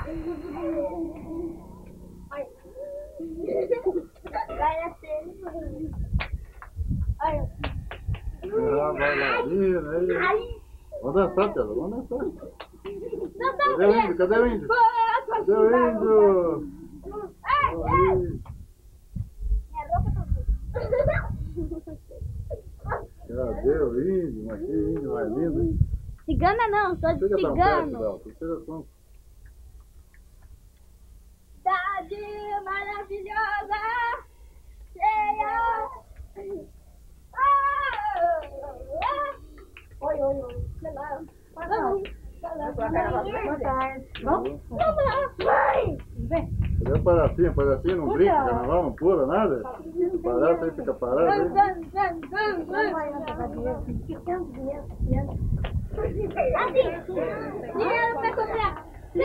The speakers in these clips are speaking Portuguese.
Vai assim. Olha. Bailarina aí. Vamos dançar, Tela, vamos dançar. Cadê o índio? Cadê o índio? Cadê o índio? Cadê o índio? Mas que índio mais lindo. Cigana não, sou de cigano. Cidade maravilhosa, cheia. Oi. Vamos? Cadê o palhacinho? Palhacinho não brinca, carnaval, não pula, nada? Palhaço aí fica parado aí. Dinheiro pra comprar.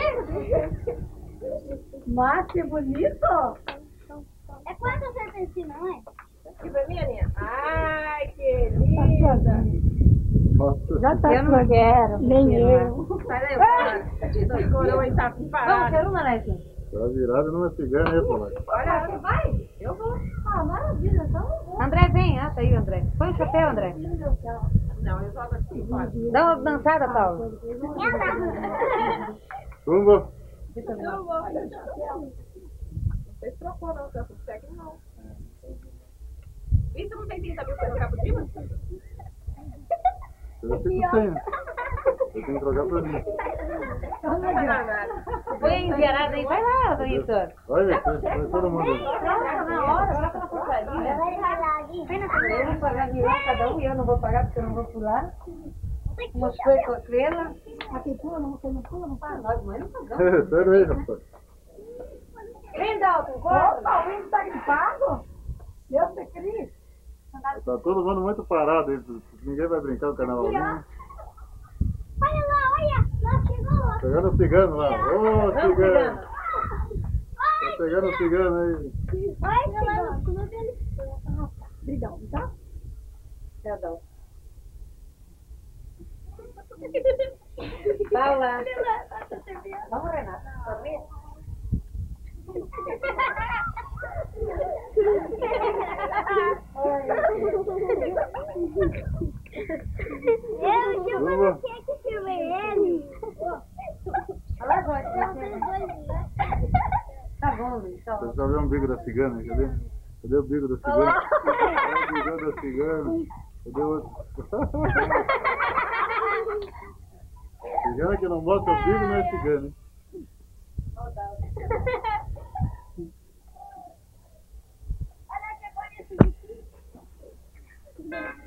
Mas que bonito! É quanto você tem assim, não é? Aqui pra mim, Aninha. Ai, que linda! Nossa. Já tá, eu não quero. Nem eu. Sai daí, dois coroas e tá parado. Quero uma, né, gente? Tá virada numa cigana aí, pô. Olha, você vai? Eu vou. Ah, maravilha, então. André, vem. Ah, tá aí, André. Põe o chapéu, André. Não, eu jogo assim, pode. Dá uma dançada, Paulo. Tumba. Eu vou. Não sei se trocou, não. Se eu técnico, não. Isso não tem 30 mil pra jogar por cima? Eu fico sem. Eu tenho que trocar pra mim. Põe enviarada aí. Vai lá, Vitor. Olha, foi todo mundo. Na hora, vai na portaria. Eu vou pagar mil cada um e eu não vou pagar porque eu não vou pular. Umas coisas com a estrela. Aqui pula, não pula, não Ah, nós mãe não pagamos. Sério aí, rapaz. Vem, Dalton, Opa, corre. o índio tá gripado? Deus te Cristo. Tá todo mundo muito parado aí. Ninguém vai brincar no carnavalzinho. Olha lá, lá chegou. Pegando o cigano lá. Ô, cigano. Tá pegando o cigano aí. Oi, cigano. Como é que ele... Obrigado, tá? Perdão. Paula. Vamos, Renata. Dormir? Eu chamo que filmei ele. Olha lá, tá bom, Luiz. Você só vê o umbigo da cigana, cadê? Cadê o umbigo da cigana? Cadê o umbigo da cigana? Cadê o outro? Cigana que não mostra o umbigo não é cigana, hein? Olha que bonito.